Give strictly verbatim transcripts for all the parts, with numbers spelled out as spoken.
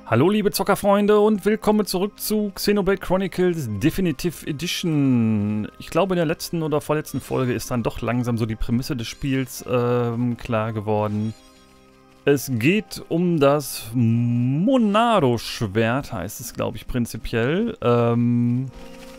Hallo liebe Zockerfreunde und willkommen zurück zu Xenoblade Chronicles Definitive Edition. Ich glaube, in der letzten oder vorletzten Folge ist dann doch langsam so die Prämisse des Spiels ähm, klar geworden. Es geht um das Monado-Schwert, heißt es, glaube ich, prinzipiell. Ähm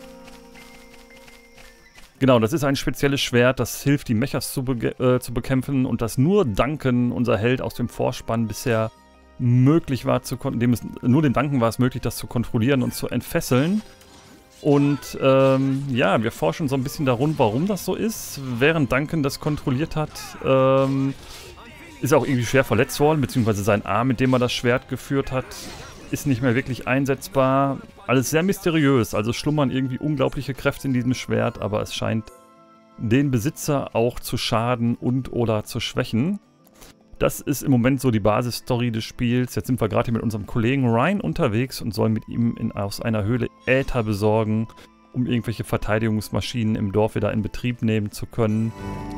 genau, das ist ein spezielles Schwert, das hilft, die Mechas zu, be äh, zu bekämpfen und das nur Duncan, unser Held aus dem Vorspann, bisher möglich war, zu dem es nur dem Duncan war es möglich, das zu kontrollieren und zu entfesseln. Und ähm, ja, wir forschen so ein bisschen darum, warum das so ist. Während Duncan das kontrolliert hat, ähm, ist er auch irgendwie schwer verletzt worden, beziehungsweise sein Arm, mit dem er das Schwert geführt hat, ist nicht mehr wirklich einsetzbar. Alles sehr mysteriös, also schlummern irgendwie unglaubliche Kräfte in diesem Schwert, aber es scheint den Besitzer auch zu schaden und oder zu schwächen. Das ist im Moment so die Basisstory des Spiels. Jetzt sind wir gerade hier mit unserem Kollegen Ryan unterwegs und sollen mit ihm in, aus einer Höhle Äther besorgen, um irgendwelche Verteidigungsmaschinen im Dorf wieder in Betrieb nehmen zu können,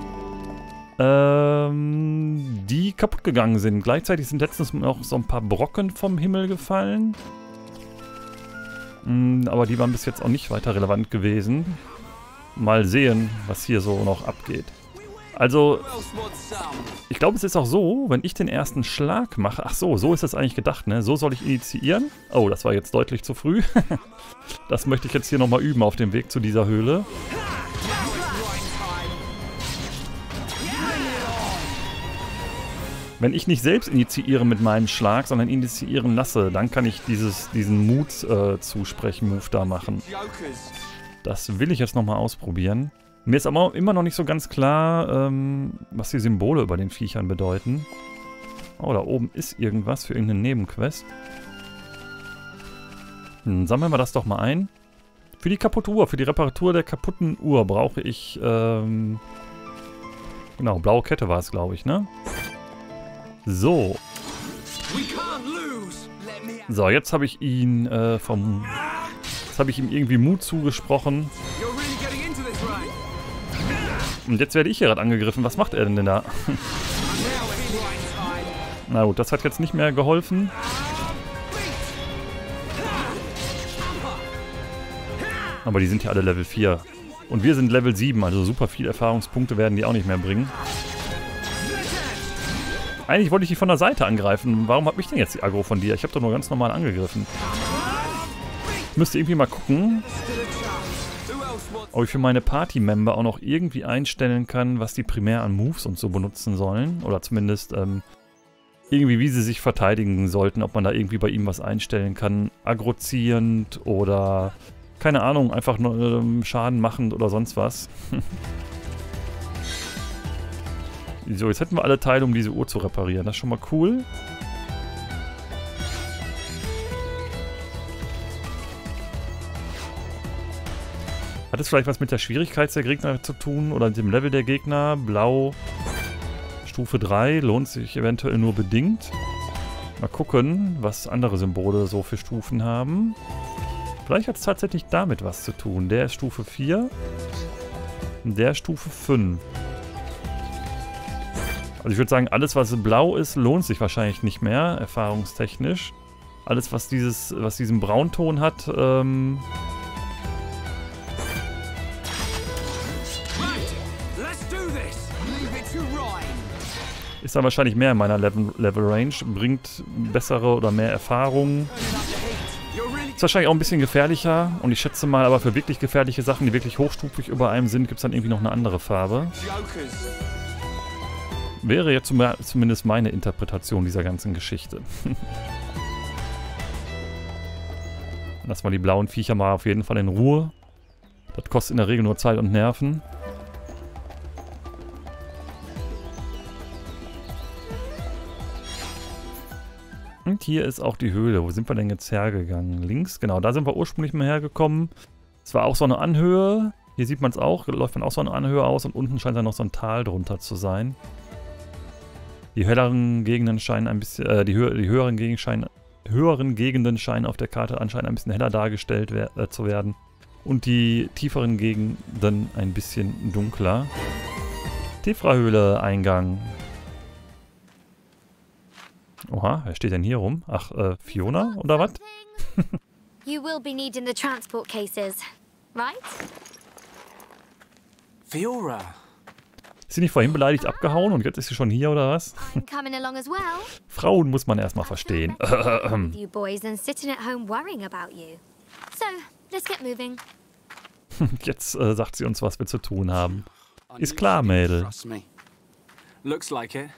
ähm, die kaputt gegangen sind. Gleichzeitig sind letztens noch so ein paar Brocken vom Himmel gefallen. Mm, aber die waren bis jetzt auch nicht weiter relevant gewesen. Mal sehen, was hier so noch abgeht. Also, ich glaube, es ist auch so, wenn ich den ersten Schlag mache... Ach so, so ist es eigentlich gedacht, ne? So soll ich initiieren. Oh, das war jetzt deutlich zu früh. Das möchte ich jetzt hier nochmal üben auf dem Weg zu dieser Höhle. Wenn ich nicht selbst initiiere mit meinem Schlag, sondern initiieren lasse, dann kann ich dieses, diesen Mut äh, zusprechen, Move da machen. Das will ich jetzt nochmal ausprobieren. Mir ist aber immer noch nicht so ganz klar, ähm, was die Symbole über den Viechern bedeuten. Oh, da oben ist irgendwas für irgendeine Nebenquest. Dann sammeln wir das doch mal ein. Für die kaputte Uhr, für die Reparatur der kaputten Uhr brauche ich, ähm... genau, blaue Kette war es, glaube ich, ne? So. So, jetzt habe ich ihn äh, vom... Jetzt habe ich ihm irgendwie Mut zugesprochen. Und jetzt werde ich hier gerade angegriffen. Was macht er denn, denn da? Na gut, das hat jetzt nicht mehr geholfen. Aber die sind ja alle Level vier. Und wir sind Level sieben, also super viele Erfahrungspunkte werden die auch nicht mehr bringen. Eigentlich wollte ich die von der Seite angreifen. Warum habe ich denn jetzt die Aggro von dir? Ich habe doch nur ganz normal angegriffen. Ich müsste irgendwie mal gucken, ob ich für meine Party-Member auch noch irgendwie einstellen kann, was die primär an Moves und so benutzen sollen. Oder zumindest ähm, irgendwie, wie sie sich verteidigen sollten. Ob man da irgendwie bei ihm was einstellen kann. Aggrozierend oder, keine Ahnung, einfach nur ähm, Schaden machend oder sonst was. So, jetzt hätten wir alle Teile, um diese Uhr zu reparieren. Das ist schon mal cool. Hat es vielleicht was mit der Schwierigkeit der Gegner zu tun oder mit dem Level der Gegner? Blau, Stufe drei, lohnt sich eventuell nur bedingt. Mal gucken, was andere Symbole so für Stufen haben. Vielleicht hat es tatsächlich damit was zu tun. Der ist Stufe vier und der ist Stufe fünf. Also ich würde sagen, alles was blau ist, lohnt sich wahrscheinlich nicht mehr, erfahrungstechnisch. Alles was dieses, was diesen Braunton hat, ähm... ist dann wahrscheinlich mehr in meiner Level, Level Range, bringt bessere oder mehr Erfahrungen. Ist wahrscheinlich auch ein bisschen gefährlicher und ich schätze mal, aber für wirklich gefährliche Sachen, die wirklich hochstufig über einem sind, gibt es dann irgendwie noch eine andere Farbe. Wäre jetzt zumindest meine Interpretation dieser ganzen Geschichte. Lassen wir die blauen Viecher mal auf jeden Fall in Ruhe. Das kostet in der Regel nur Zeit und Nerven. Und hier ist auch die Höhle. Wo sind wir denn jetzt hergegangen? Links, genau, da sind wir ursprünglich mal hergekommen. Es war auch so eine Anhöhe. Hier sieht man es auch, läuft man auch so eine Anhöhe aus und unten scheint dann noch so ein Tal drunter zu sein. Die helleren Gegenden scheinen ein bisschen, äh, die, hö die höheren, Gegenden scheinen, höheren Gegenden scheinen auf der Karte anscheinend ein bisschen heller dargestellt wer äh, zu werden. Und die tieferen Gegenden ein bisschen dunkler. Tephra-Höhle, Eingang. Oha, wer steht denn hier rum? Ach, äh, Fiona oder was? You will be needing the transport cases, right? Fiora. Ist sie nicht vorhin beleidigt abgehauen und jetzt ist sie schon hier oder was? I'm coming along as well. Frauen muss man erstmal verstehen. You boys and sitting at home worrying about you. So, let's get moving. Jetzt äh, sagt sie uns, was wir zu tun haben. Ist klar, Mädel. Looks like it.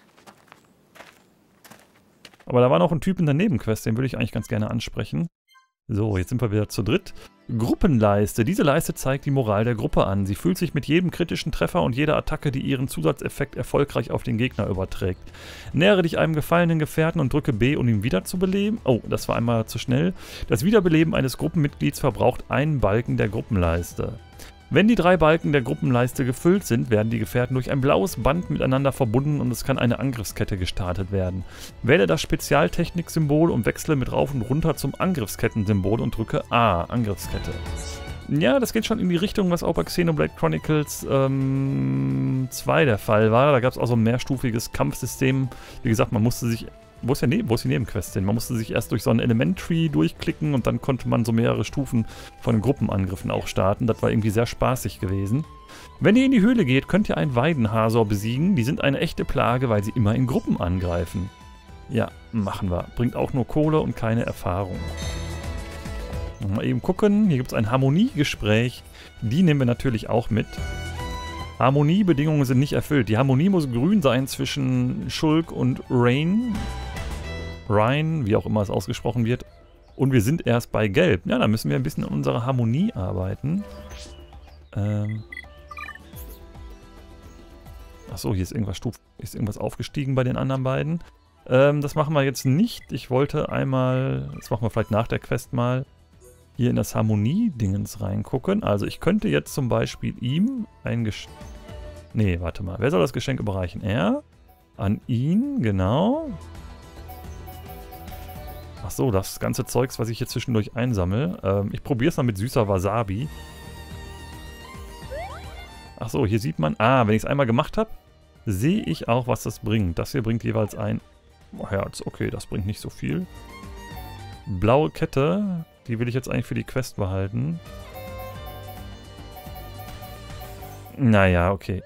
Aber da war noch ein Typ in der Nebenquest, den würde ich eigentlich ganz gerne ansprechen. So, jetzt sind wir wieder zu dritt. Gruppenleiste. Diese Leiste zeigt die Moral der Gruppe an. Sie fühlt sich mit jedem kritischen Treffer und jeder Attacke, die ihren Zusatzeffekt erfolgreich auf den Gegner überträgt. Nähere dich einem gefallenen Gefährten und drücke B, um ihn wiederzubeleben. Oh, das war einmal zu schnell. Das Wiederbeleben eines Gruppenmitglieds verbraucht einen Balken der Gruppenleiste. Wenn die drei Balken der Gruppenleiste gefüllt sind, werden die Gefährten durch ein blaues Band miteinander verbunden und es kann eine Angriffskette gestartet werden. Wähle das Spezialtechnik-Symbol und wechsle mit rauf und runter zum Angriffsketten-Symbol und drücke A, Angriffskette. Ja, das geht schon in die Richtung, was auch bei Xenoblade Chronicles ähm, zwei der Fall war. Da gab es auch so ein mehrstufiges Kampfsystem. Wie gesagt, man musste sich... Wo ist, der ne wo ist die Nebenquest hin? Man musste sich erst durch so einen Element-Tree durchklicken und dann konnte man so mehrere Stufen von Gruppenangriffen auch starten. Das war irgendwie sehr spaßig gewesen. Wenn ihr in die Höhle geht, könnt ihr einen Weidenhasor besiegen. Die sind eine echte Plage, weil sie immer in Gruppen angreifen. Ja, machen wir. Bringt auch nur Kohle und keine Erfahrung. Mal eben gucken. Hier gibt es ein Harmoniegespräch. Die nehmen wir natürlich auch mit. Harmoniebedingungen sind nicht erfüllt. Die Harmonie muss grün sein zwischen Shulk und Rain. Ryan, wie auch immer es ausgesprochen wird. Und wir sind erst bei Gelb. Ja, da müssen wir ein bisschen an unserer Harmonie arbeiten. Ähm. Achso, hier ist irgendwas, Stuf ist irgendwas aufgestiegen bei den anderen beiden. Ähm, das machen wir jetzt nicht. Ich wollte einmal, das machen wir vielleicht nach der Quest mal, hier in das Harmonie-Dingens reingucken. Also ich könnte jetzt zum Beispiel ihm ein Geschenk... Nee, warte mal. Wer soll das Geschenk überreichen? Er? An ihn, genau. Ach so, das ganze Zeugs, was ich hier zwischendurch einsammle. Ähm, ich probiere es mal mit süßer Wasabi. Ach so, hier sieht man... Ah, wenn ich es einmal gemacht habe, sehe ich auch, was das bringt. Das hier bringt jeweils ein Herz. Okay, das bringt nicht so viel. Blaue Kette, die will ich jetzt eigentlich für die Quest behalten. Naja, okay.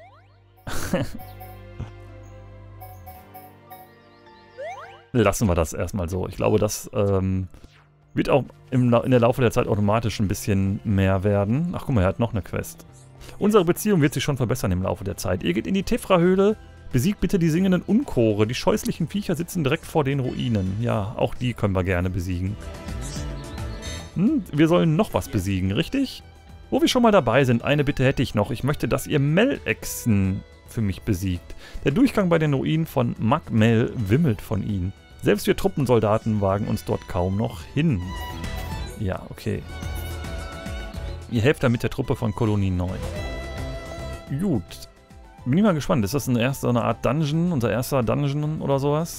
Lassen wir das erstmal so. Ich glaube, das ähm, wird auch im, in der Laufe der Zeit automatisch ein bisschen mehr werden. Ach, guck mal, er hat noch eine Quest. Unsere Beziehung wird sich schon verbessern im Laufe der Zeit. Ihr geht in die Tefra-Höhle. Besiegt bitte die singenden Unchore. Die scheußlichen Viecher sitzen direkt vor den Ruinen. Ja, auch die können wir gerne besiegen. Hm, wir sollen noch was besiegen, richtig? Wo wir schon mal dabei sind, eine Bitte hätte ich noch. Ich möchte, dass ihr Melexen für mich besiegt. Der Durchgang bei den Ruinen von Mag Mell wimmelt von ihnen. Selbst wir Truppensoldaten wagen uns dort kaum noch hin. Ja, okay. Ihr helft damit der Truppe von Kolonie neun. Gut. Bin ich mal gespannt. Ist das eine, erste, eine Art Dungeon? Unser erster Dungeon oder sowas?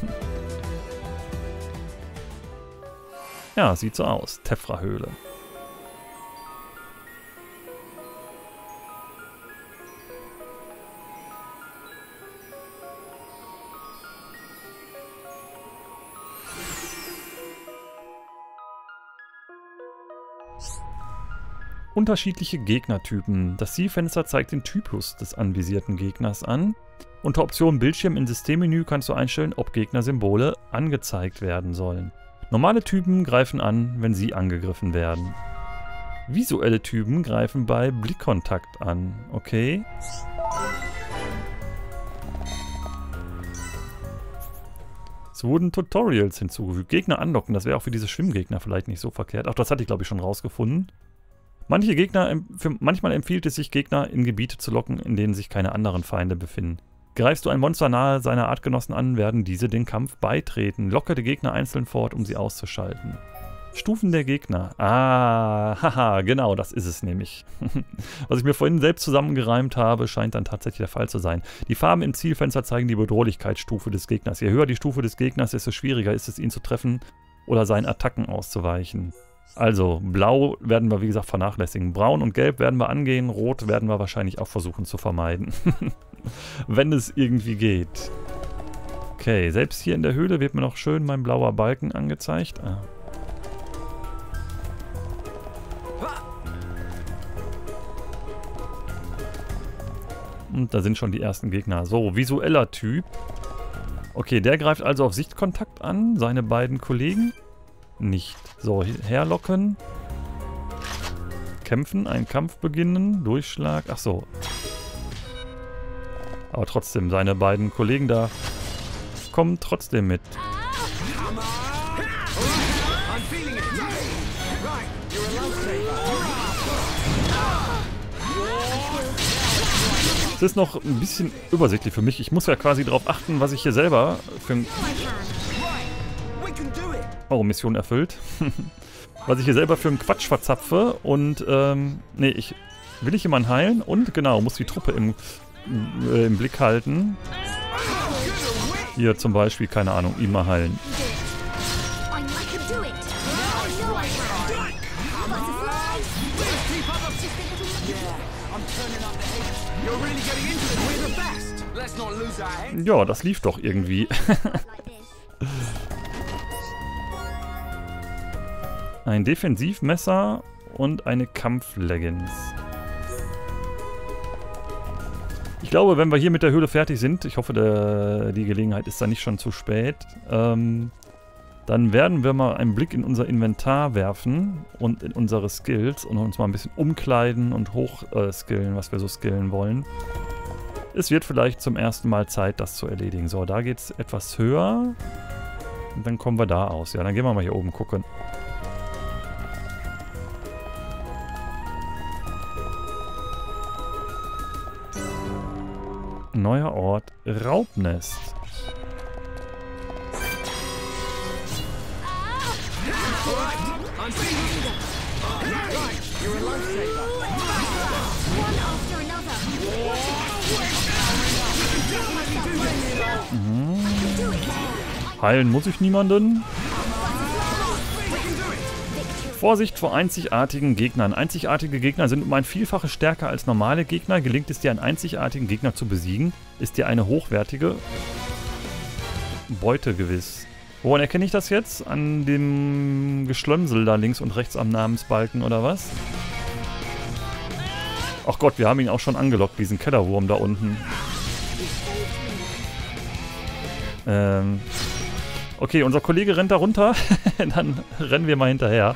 Ja, sieht so aus. Tefra-Höhle. Unterschiedliche Gegnertypen. Das Zielfenster zeigt den Typus des anvisierten Gegners an. Unter Option Bildschirm im Systemmenü kannst du einstellen, ob Gegnersymbole angezeigt werden sollen. Normale Typen greifen an, wenn sie angegriffen werden. Visuelle Typen greifen bei Blickkontakt an. Okay. Es wurden Tutorials hinzugefügt. Gegner anlocken, das wäre auch für diese Schwimmgegner vielleicht nicht so verkehrt. Ach, das hatte ich glaube ich schon rausgefunden. Manche Gegner, für, manchmal empfiehlt es sich, Gegner in Gebiete zu locken, in denen sich keine anderen Feinde befinden. Greifst du ein Monster nahe seiner Artgenossen an, werden diese den Kampf beitreten. Locke die Gegner einzeln fort, um sie auszuschalten. Stufen der Gegner. Ah, haha, genau, das ist es nämlich. Was ich mir vorhin selbst zusammengereimt habe, scheint dann tatsächlich der Fall zu sein. Die Farben im Zielfenster zeigen die Bedrohlichkeitsstufe des Gegners. Je höher die Stufe des Gegners, desto schwieriger ist es, ihn zu treffen oder seinen Attacken auszuweichen. Also, blau werden wir wie gesagt vernachlässigen. Braun und gelb werden wir angehen, rot werden wir wahrscheinlich auch versuchen zu vermeiden. Wenn es irgendwie geht. Okay, selbst hier in der Höhle wird mir noch schön mein blauer Balken angezeigt. Ah. Und da sind schon die ersten Gegner. So, visueller Typ. Okay, der greift also auf Sichtkontakt an. Seine beiden Kollegen nicht. So, herlocken. Kämpfen, einen Kampf beginnen. Durchschlag. Ach so. Aber trotzdem, seine beiden Kollegen da kommen trotzdem mit. Es ist noch ein bisschen übersichtlich für mich. Ich muss ja quasi darauf achten, was ich hier selber für ein... Oh, Mission erfüllt. Was ich hier selber für einen Quatsch verzapfe. Und, ähm, nee, ich will ich jemanden heilen und, genau, muss die Truppe im, äh, im Blick halten. Hier zum Beispiel, keine Ahnung, ihn mal heilen. Ja, das lief doch irgendwie. Ein Defensivmesser und eine Kampfleggings. Ich glaube, wenn wir hier mit der Höhle fertig sind, ich hoffe, der, die Gelegenheit ist da nicht schon zu spät, ähm, dann werden wir mal einen Blick in unser Inventar werfen und in unsere Skills und uns mal ein bisschen umkleiden und hochskillen, äh, was wir so skillen wollen. Es wird vielleicht zum ersten Mal Zeit, das zu erledigen. So, da geht es etwas höher. Und dann kommen wir da aus. Ja, dann gehen wir mal hier oben gucken. Neuer Ort, Raubnest. Mhm. Heilen muss ich niemanden. Vorsicht vor einzigartigen Gegnern. Einzigartige Gegner sind um ein Vielfaches stärker als normale Gegner. Gelingt es dir, einen einzigartigen Gegner zu besiegen, ist dir eine hochwertige Beute gewiss. Woran erkenne ich das jetzt? An dem Geschlömsel da links und rechts am Namensbalken oder was? Ach Gott, wir haben ihn auch schon angelockt, diesen Kellerwurm da unten. Ähm... Okay, unser Kollege rennt da runter. Dann rennen wir mal hinterher.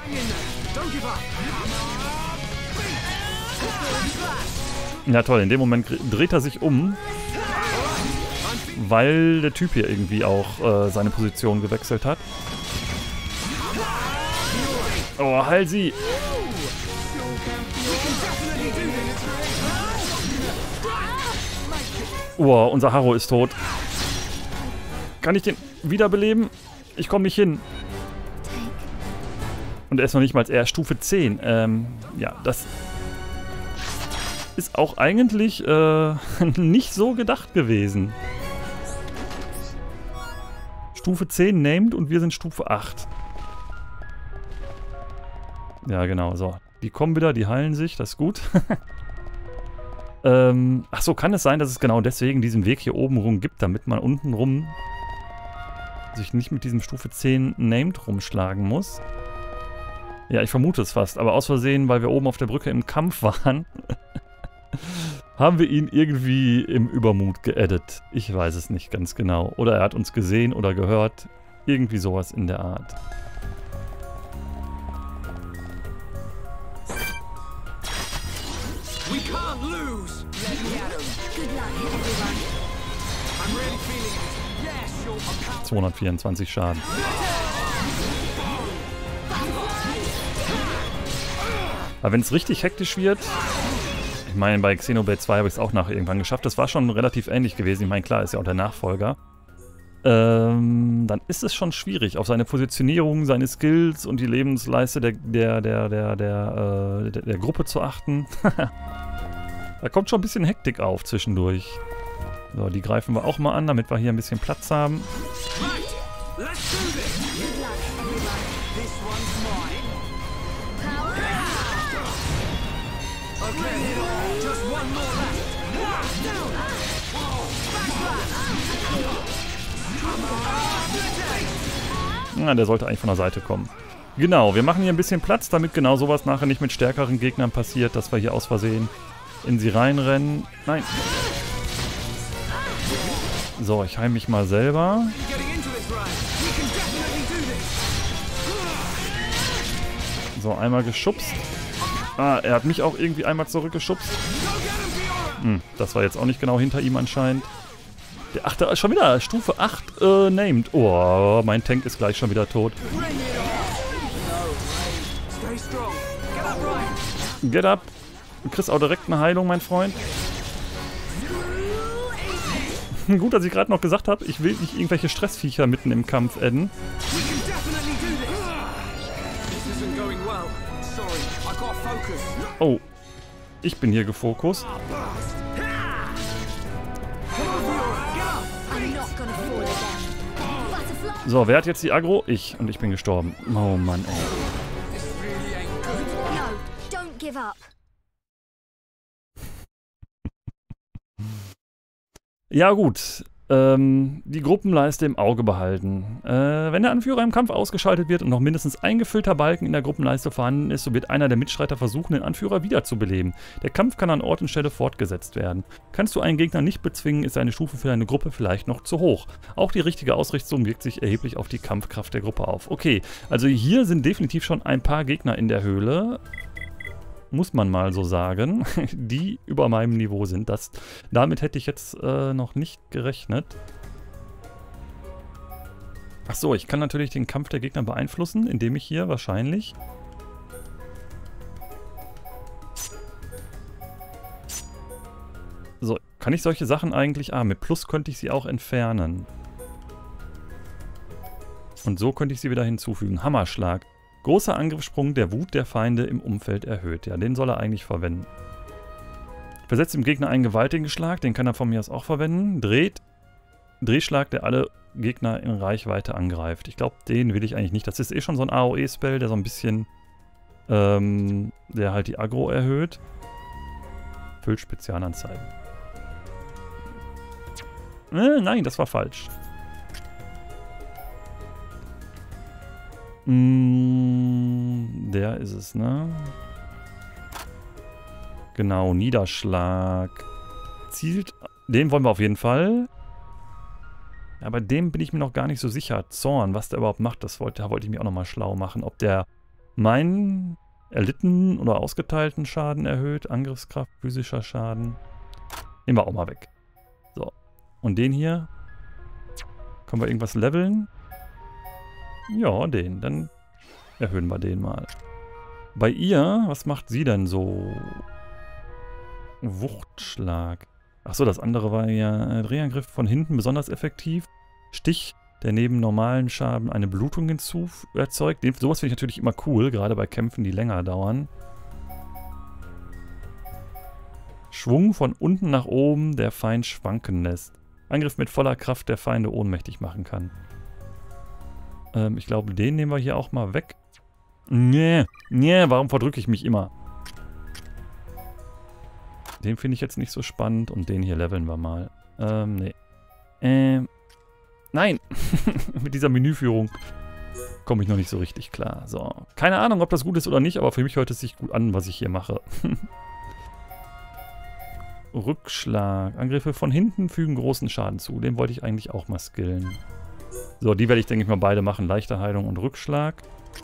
Ja toll, in dem Moment dreht er sich um, weil der Typ hier irgendwie auch äh, seine Position gewechselt hat. Oh, heil sie! Oh, unser Harro ist tot. Kann ich den wiederbeleben? Ich komme nicht hin. Und er ist noch nicht mal eher Stufe zehn. Ähm, ja, das ist auch eigentlich äh, nicht so gedacht gewesen. Stufe zehn named und wir sind Stufe acht. Ja, genau, so. Die kommen wieder, die heilen sich, das ist gut. ähm, ach so, kann es sein, dass es genau deswegen diesen Weg hier oben rum gibt, damit man unten rum sich nicht mit diesem Stufe zehn Named rumschlagen muss. Ja, ich vermute es fast, aber aus Versehen, weil wir oben auf der Brücke im Kampf waren, haben wir ihn irgendwie im Übermut geaddet. Ich weiß es nicht ganz genau. Oder er hat uns gesehen oder gehört. Irgendwie sowas in der Art. We can't lose. Let me at 'em. Good luck, everyone. I'm really feeling it. Yes, you're zweihundertvierundzwanzig Schaden. Aber wenn es richtig hektisch wird, ich meine, bei Xenoblade zwei habe ich es auch nachher irgendwann geschafft, das war schon relativ ähnlich gewesen, ich meine, klar, ist ja auch der Nachfolger, ähm, dann ist es schon schwierig, auf seine Positionierung, seine Skills und die Lebensleiste der, der, der, der, der, äh, der, der Gruppe zu achten. Da kommt schon ein bisschen Hektik auf zwischendurch. So, die greifen wir auch mal an, damit wir hier ein bisschen Platz haben. Na, der sollte eigentlich von der Seite kommen. Genau, wir machen hier ein bisschen Platz, damit genau sowas nachher nicht mit stärkeren Gegnern passiert, dass wir hier aus Versehen in sie reinrennen. Nein. So, ich heim mich mal selber. So, einmal geschubst. Ah, er hat mich auch irgendwie einmal zurückgeschubst. Hm, das war jetzt auch nicht genau hinter ihm anscheinend. Der achte, schon wieder Stufe acht äh, named. Oh, mein Tank ist gleich schon wieder tot. Get up. Du kriegst auch direkt eine Heilung, mein Freund. Gut, dass ich gerade noch gesagt habe, ich will nicht irgendwelche Stressviecher mitten im Kampf adden. Oh, ich bin hier gefokust. So, wer hat jetzt die Aggro? Ich. Und ich bin gestorben. Oh Mann, ey. No, don't give up. Ja gut, ähm, die Gruppenleiste im Auge behalten. Äh, wenn der Anführer im Kampf ausgeschaltet wird und noch mindestens ein gefüllter Balken in der Gruppenleiste vorhanden ist, so wird einer der Mitstreiter versuchen, den Anführer wiederzubeleben. Der Kampf kann an Ort und Stelle fortgesetzt werden. Kannst du einen Gegner nicht bezwingen, ist eine Stufe für deine Gruppe vielleicht noch zu hoch. Auch die richtige Ausrichtung wirkt sich erheblich auf die Kampfkraft der Gruppe auf. Okay, also hier sind definitiv schon ein paar Gegner in der Höhle. Muss man mal so sagen, die über meinem Niveau sind. Das, damit hätte ich jetzt äh, noch nicht gerechnet. Achso, ich kann natürlich den Kampf der Gegner beeinflussen, indem ich hier wahrscheinlich... So, kann ich solche Sachen eigentlich... Ah, mit Plus könnte ich sie auch entfernen. Und so könnte ich sie wieder hinzufügen. Hammerschlag. Großer Angriffssprung, der Wut der Feinde im Umfeld erhöht. Ja, den soll er eigentlich verwenden. Versetzt dem Gegner einen gewaltigen Schlag, den kann er von mir aus auch verwenden. Dreht. Drehschlag, der alle Gegner in Reichweite angreift. Ich glaube, den will ich eigentlich nicht. Das ist eh schon so ein A O E-Spell, der so ein bisschen, ähm, der halt die Aggro erhöht. Füllt Spezialanzeigen. Äh, nein, das war falsch. Der ist es, ne? Genau, Niederschlag. Zielt... Den wollen wir auf jeden Fall. Ja, bei dem bin ich mir noch gar nicht so sicher. Zorn, was der überhaupt macht, das wollte, da wollte ich mich auch nochmal schlau machen. Ob der meinen erlittenen oder ausgeteilten Schaden erhöht. Angriffskraft, physischer Schaden. Nehmen wir auch mal weg. So. Und den hier. Können wir irgendwas leveln? Ja, den. Dann erhöhen wir den mal. Bei ihr, was macht sie denn so? Wuchtschlag. Achso, das andere war ja Drehangriff von hinten besonders effektiv. Stich, der neben normalen Schaden eine Blutung hinzu erzeugt. Den, sowas finde ich natürlich immer cool, gerade bei Kämpfen, die länger dauern. Schwung von unten nach oben, der Feind schwanken lässt. Angriff mit voller Kraft, der Feinde ohnmächtig machen kann. Ähm, ich glaube, den nehmen wir hier auch mal weg. Nee, nee, warum verdrücke ich mich immer? Den finde ich jetzt nicht so spannend und den hier leveln wir mal. Ähm, nee. Ähm, nein! Mit dieser Menüführung komme ich noch nicht so richtig klar. So, keine Ahnung, ob das gut ist oder nicht, aber für mich hört es sich gut an, was ich hier mache. Rückschlag. Angriffe von hinten fügen großen Schaden zu. Den wollte ich eigentlich auch mal skillen. So, die werde ich, denke ich mal, beide machen. Leichte Heilung und Rückschlag.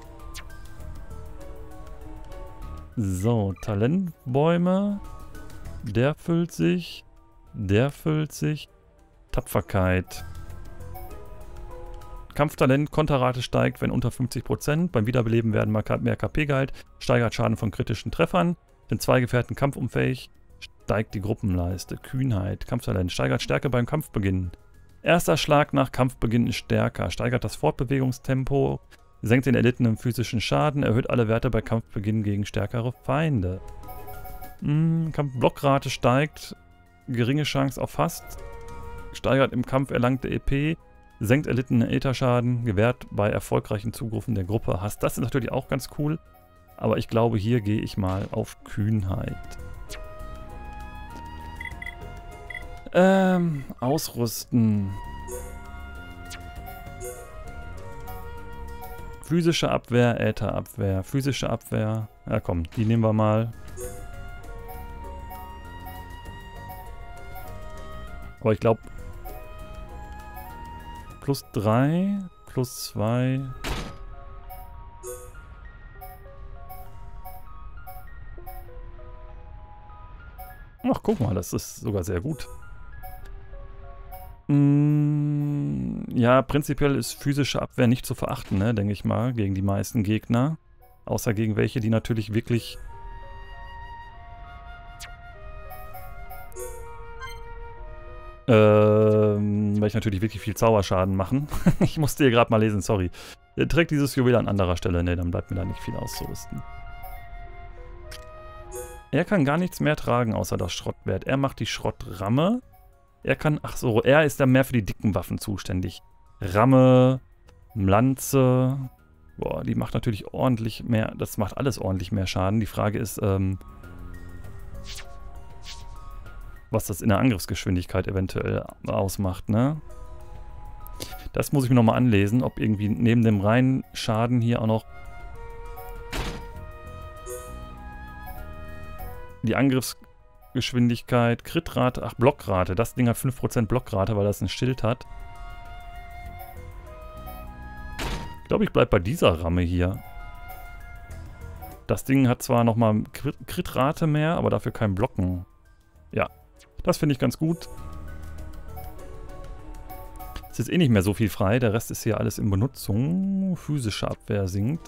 So, Talentbäume. Der füllt sich. Der füllt sich. Tapferkeit. Kampftalent, Konterrate steigt, wenn unter fünfzig Prozent. Beim Wiederbeleben werden mehr K P-Gehalt. Steigert Schaden von kritischen Treffern. Sind zwei Gefährten kampfunfähig. Steigt die Gruppenleiste. Kühnheit. Kampftalent. Steigert Stärke beim Kampfbeginn. Erster Schlag nach Kampfbeginn ist stärker. Steigert das Fortbewegungstempo. Senkt den erlittenen physischen Schaden. Erhöht alle Werte bei Kampfbeginn gegen stärkere Feinde. Hm, Kampfblockrate steigt. Geringe Chance auf Hast. Steigert im Kampf erlangte E P. Senkt erlittenen Ätherschaden. Gewährt bei erfolgreichen Zugriffen der Gruppe Hast. Das ist natürlich auch ganz cool. Aber ich glaube, hier gehe ich mal auf Kühnheit. Ähm, ausrüsten. Physische Abwehr, Ätherabwehr, physische Abwehr. Ja komm, die nehmen wir mal. Aber ich glaube, plus drei, plus zwei. Ach, guck mal, das ist sogar sehr gut. Mm, ja, prinzipiell ist physische Abwehr nicht zu verachten, ne, denke ich mal, gegen die meisten Gegner. Außer gegen welche, die natürlich wirklich... Ähm, weil ich natürlich wirklich viel Zauberschaden machen. Ich musste hier gerade mal lesen, sorry. Er trägt dieses Juwel an anderer Stelle. Ne, dann bleibt mir da nicht viel auszurüsten. Er kann gar nichts mehr tragen, außer das Schrottwert. Er macht die Schrottramme. Er kann, ach so, er ist dann mehr für die dicken Waffen zuständig. Ramme, Lanze. Boah, die macht natürlich ordentlich mehr, das macht alles ordentlich mehr Schaden. Die Frage ist, ähm... was das in der Angriffsgeschwindigkeit eventuell ausmacht, ne? Das muss ich mir nochmal anlesen, ob irgendwie neben dem reinen Schaden hier auch noch die Angriffsgeschwindigkeit, Kritrate, ach Blockrate, das Ding hat fünf Prozent Blockrate, weil das ein Schild hat. Ich glaube, ich bleibe bei dieser Ramme hier. Das Ding hat zwar nochmal Kritrate mehr, aber dafür kein Blocken. Ja. Das finde ich ganz gut. Es ist eh nicht mehr so viel frei. Der Rest ist hier alles in Benutzung. Physische Abwehr sinkt.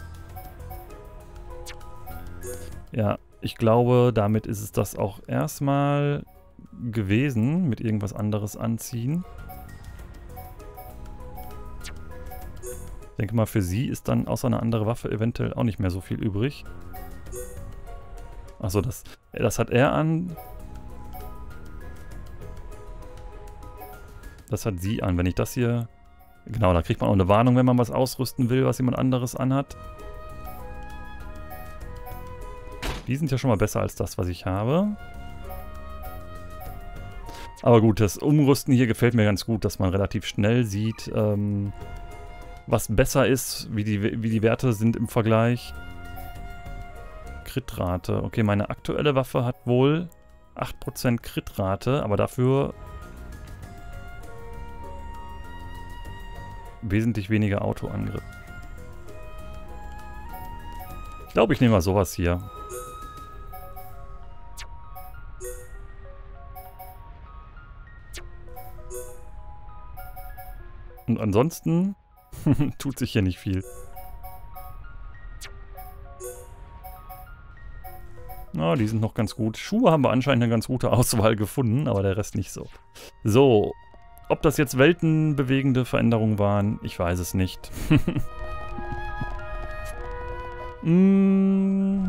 Ja, ich glaube, damit ist es das auch erstmal gewesen. Mit irgendwas anderes anziehen. Ich denke mal, für sie ist dann außer eine andere Waffe eventuell auch nicht mehr so viel übrig. Achso, das, das hat er an... Das hat sie an. Wenn ich das hier... Genau, da kriegt man auch eine Warnung, wenn man was ausrüsten will, was jemand anderes anhat. Die sind ja schon mal besser als das, was ich habe. Aber gut, das Umrüsten hier gefällt mir ganz gut, dass man relativ schnell sieht, ähm, was besser ist, wie die, wie die Werte sind im Vergleich. Kritrate. Okay, meine aktuelle Waffe hat wohl acht Prozent Kritrate, aber dafür... wesentlich weniger Autoangriff. Ich glaube, ich nehme mal sowas hier. Und ansonsten tut sich hier nicht viel. Na, die sind noch ganz gut. Schuhe haben wir anscheinend eine ganz gute Auswahl gefunden, aber der Rest nicht so. So. Ob das jetzt weltenbewegende Veränderungen waren, ich weiß es nicht. mm.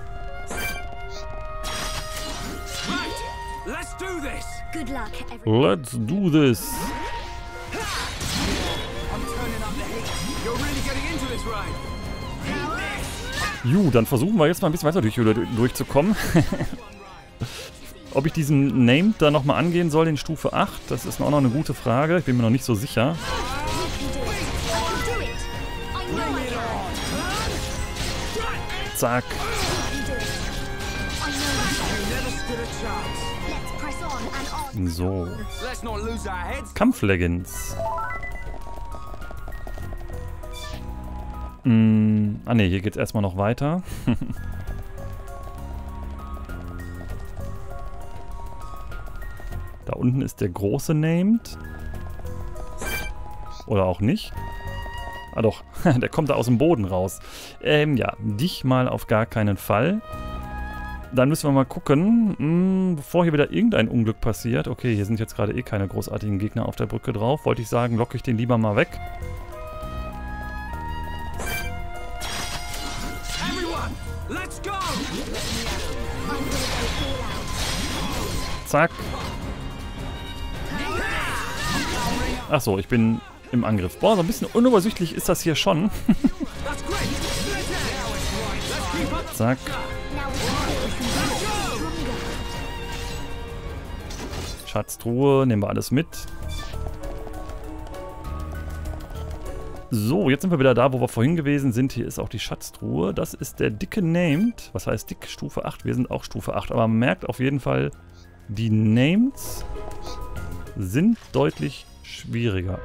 Let's do this. Good luck, everyone. Let's do this. I'm turning up the heat. You're really getting into this ride. Ju, dann versuchen wir jetzt mal ein bisschen weiter durch, durchzukommen. Ob ich diesen Named da nochmal angehen soll in Stufe acht, das ist auch noch eine gute Frage. Ich bin mir noch nicht so sicher. Zack. So. Kampfleggings. Mm, ah ne, hier geht's erstmal noch weiter. Da unten ist der große Named. Oder auch nicht. Ah doch, der kommt da aus dem Boden raus. Ähm, ja, dich mal auf gar keinen Fall. Dann müssen wir mal gucken, mh, bevor hier wieder irgendein Unglück passiert. Okay, hier sind jetzt gerade eh keine großartigen Gegner auf der Brücke drauf. Wollte ich sagen, locke ich den lieber mal weg. Zack. Achso, ich bin im Angriff. Boah, so ein bisschen unübersichtlich ist das hier schon. Zack. Schatztruhe, nehmen wir alles mit. So, jetzt sind wir wieder da, wo wir vorhin gewesen sind. Hier ist auch die Schatztruhe. Das ist der dicke Named. Was heißt dick? Stufe acht. Wir sind auch Stufe acht. Aber man merkt auf jeden Fall, die Nameds sind deutlich schwieriger.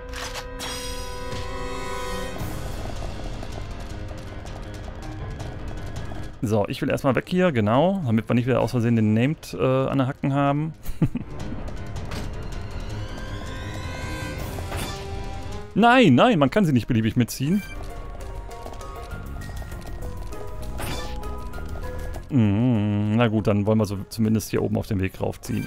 So, ich will erstmal weg hier, genau, damit wir nicht wieder aus Versehen den Named äh, an den Hacken haben. Nein, nein, man kann sie nicht beliebig mitziehen. Mm, na gut, dann wollen wir so zumindest hier oben auf den Weg raufziehen.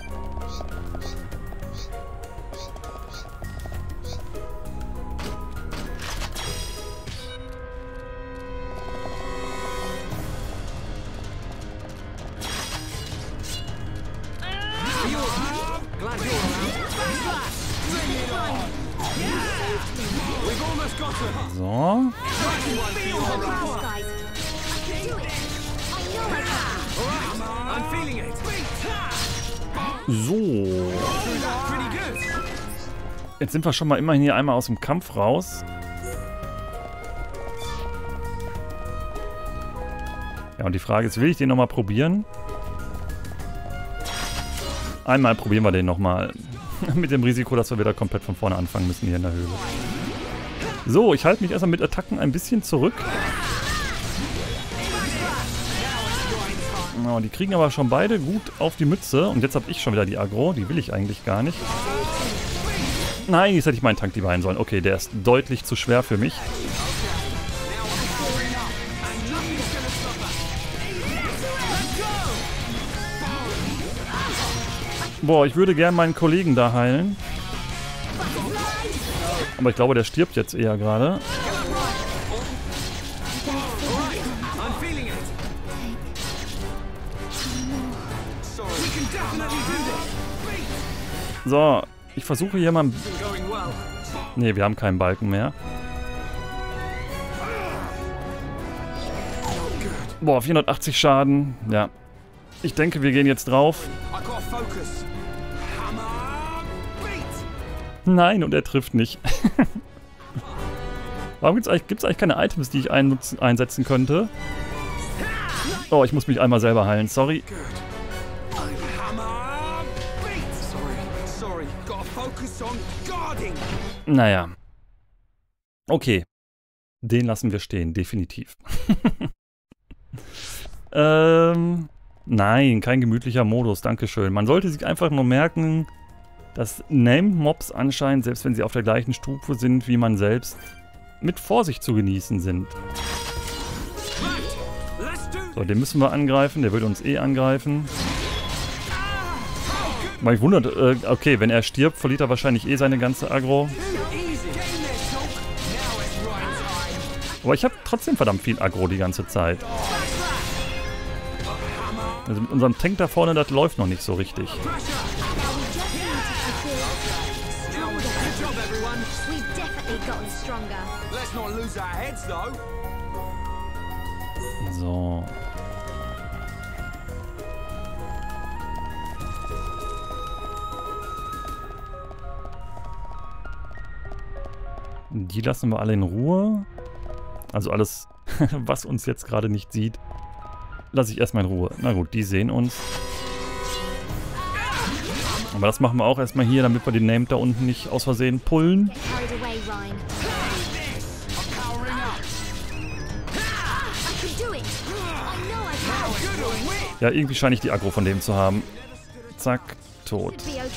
So. So. Jetzt sind wir schon mal immerhin hier einmal aus dem Kampf raus. Ja, und die Frage ist, will ich den nochmal probieren? Einmal probieren wir den nochmal. Mit dem Risiko, dass wir wieder komplett von vorne anfangen müssen hier in der Höhle. So, ich halte mich erstmal mit Attacken ein bisschen zurück. Oh, die kriegen aber schon beide gut auf die Mütze. Und jetzt habe ich schon wieder die Aggro. Die will ich eigentlich gar nicht. Nein, jetzt hätte ich meinen Tank die beiden sollen. Okay, der ist deutlich zu schwer für mich. Boah, ich würde gern meinen Kollegen da heilen. Aber ich glaube, der stirbt jetzt eher gerade. So, ich versuche hier mal... Ne, wir haben keinen Balken mehr. Boah, vierhundertachtzig Schaden. Ja. Ich denke, wir gehen jetzt drauf. Nein, und er trifft nicht. Warum gibt es eigentlich, gibt's eigentlich keine Items, die ich einnutzen, einsetzen könnte? Oh, ich muss mich einmal selber heilen, sorry. Naja. Okay. Den lassen wir stehen, definitiv. ähm, nein, kein gemütlicher Modus, dankeschön. Man sollte sich einfach nur merken, dass Named-Mobs anscheinend, selbst wenn sie auf der gleichen Stufe sind wie man selbst, mit Vorsicht zu genießen sind. So, den müssen wir angreifen, der wird uns eh angreifen. Mal ich wundert, äh, okay, wenn er stirbt, verliert er wahrscheinlich eh seine ganze Aggro. Aber ich habe trotzdem verdammt viel Aggro die ganze Zeit. Also mit unserem Tank da vorne, das läuft noch nicht so richtig. So. Die lassen wir alle in Ruhe. Also alles, was uns jetzt gerade nicht sieht, lasse ich erstmal in Ruhe. Na gut, die sehen uns. Aber das machen wir auch erstmal hier, damit wir den Named da unten nicht aus Versehen pullen. Ja, irgendwie scheine ich die Aggro von dem zu haben. Zack, tot.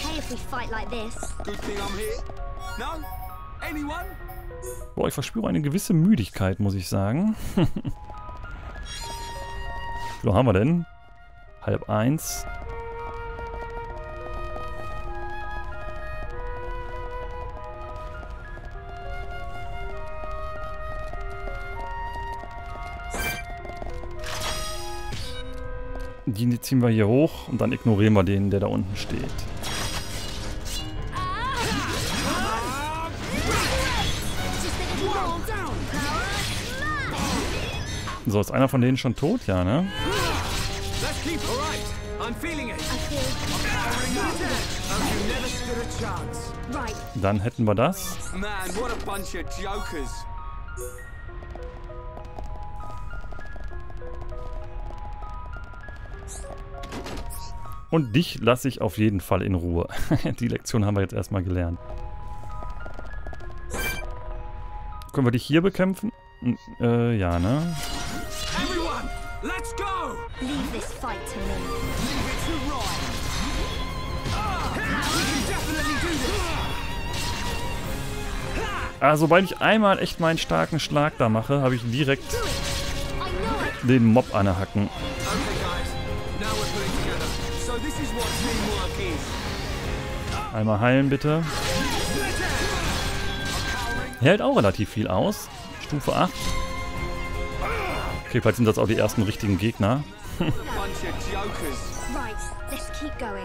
Boah, ich verspüre eine gewisse Müdigkeit, muss ich sagen. Wie viel haben wir denn? Halb eins. Die ziehen wir hier hoch und dann ignorieren wir den, der da unten steht. So, ist einer von denen schon tot? Ja, ne? Dann hätten wir das. Und dich lasse ich auf jeden Fall in Ruhe. Die Lektion haben wir jetzt erstmal gelernt. Können wir dich hier bekämpfen? Äh, ja, ne? Everyone, let's go! Leave this fight to me. Leave it to Ryan. Ah, we can definitely do this. Ah, sobald ich einmal echt meinen starken Schlag da mache, habe ich direkt I know it. den Mob anhacken. Okay, guys. Now we're putting together. So this is what teamwork is. Einmal heilen, bitte. Hält auch relativ viel aus. Stufe acht. Okay, vielleicht sind das auch die ersten richtigen Gegner. Bunch of jokers. Right, let's keep going.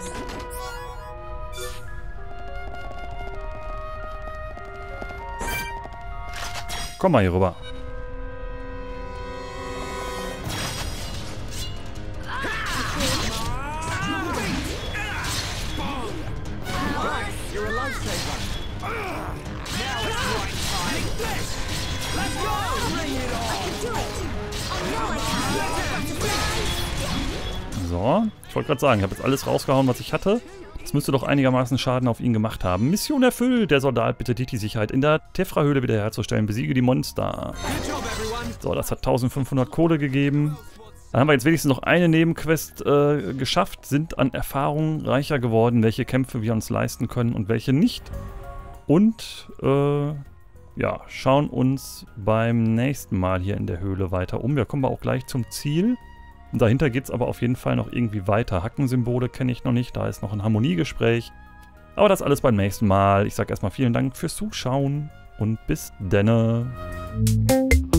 Komm mal hier rüber. You're a lifesaver. Now it's right time. This. Let's go. Bring it on. Do it. I know I can. So, ich wollte gerade sagen, ich habe jetzt alles rausgehauen, was ich hatte. Das müsste doch einigermaßen Schaden auf ihn gemacht haben. Mission erfüllt. Der Soldat bittet dich, die Sicherheit in der Tefra-Höhle wiederherzustellen. Besiege die Monster. Good job, everyone. So, das hat eintausendfünfhundert Kohle gegeben. Dann haben wir jetzt wenigstens noch eine Nebenquest äh, geschafft, sind an Erfahrung reicher geworden, welche Kämpfe wir uns leisten können und welche nicht. Und äh, ja, schauen uns beim nächsten Mal hier in der Höhle weiter um. Wir kommen auch gleich zum Ziel. Und dahinter geht es aber auf jeden Fall noch irgendwie weiter. Hackensymbole kenne ich noch nicht, da ist noch ein Harmoniegespräch. Aber das alles beim nächsten Mal. Ich sage erstmal vielen Dank fürs Zuschauen und bis denne.